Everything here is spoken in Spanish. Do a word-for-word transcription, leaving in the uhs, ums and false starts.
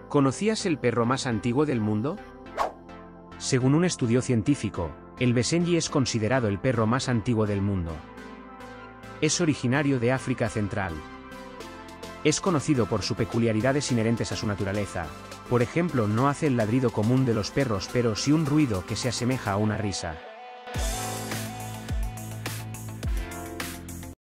¿Conocías el perro más antiguo del mundo? Según un estudio científico, el Basenji es considerado el perro más antiguo del mundo. Es originario de África Central. Es conocido por sus peculiaridades inherentes a su naturaleza. Por ejemplo, no hace el ladrido común de los perros, pero sí un ruido que se asemeja a una risa.